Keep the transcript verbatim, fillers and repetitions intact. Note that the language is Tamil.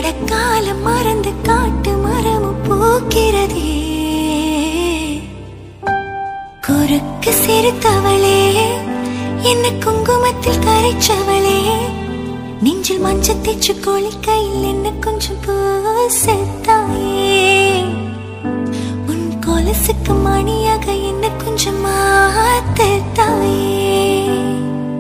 அடக்காலம் மறந்து காட்டு மரமும் பூக்கிறதே. குறுக்கு சிரித்தவளே, என்ன குங்குமத்தில் கரைச்சவளே, நெஞ்சில் மஞ்சள் தேச்சு குளிக்கையில் என்ன கொஞ்சம் பூச